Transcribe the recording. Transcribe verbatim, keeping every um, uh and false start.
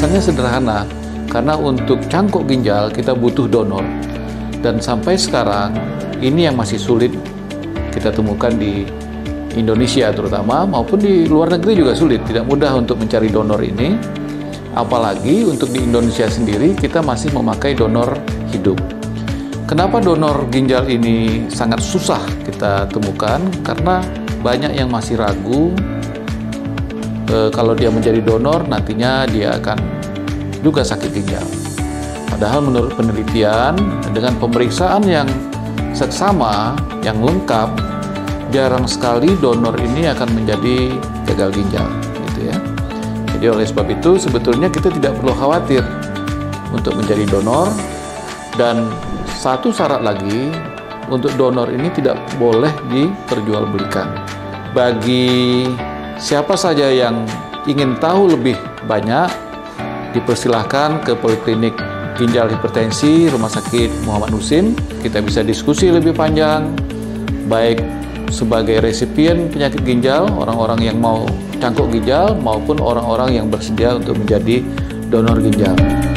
Alasannya sederhana, karena untuk cangkok ginjal kita butuh donor. Dan sampai sekarang, ini yang masih sulit kita temukan di Indonesia terutama, maupun di luar negeri juga sulit. Tidak mudah untuk mencari donor ini. Apalagi untuk di Indonesia sendiri, kita masih memakai donor hidup. Kenapa donor ginjal ini sangat susah kita temukan? Karena banyak yang masih ragu e, kalau dia menjadi donor nantinya dia akan juga sakit ginjal. Padahal menurut penelitian dengan pemeriksaan yang seksama, yang lengkap, jarang sekali donor ini akan menjadi gagal ginjal, gitu ya. Jadi oleh sebab itu sebetulnya kita tidak perlu khawatir untuk menjadi donor, dan satu syarat lagi, untuk donor ini tidak boleh diperjualbelikan. Bagi siapa saja yang ingin tahu lebih banyak, dipersilahkan ke Poliklinik Ginjal Hipertensi Rumah Sakit Muhammad Husin. Kita bisa diskusi lebih panjang, baik sebagai resipien penyakit ginjal, orang-orang yang mau cangkok ginjal, maupun orang-orang yang bersedia untuk menjadi donor ginjal.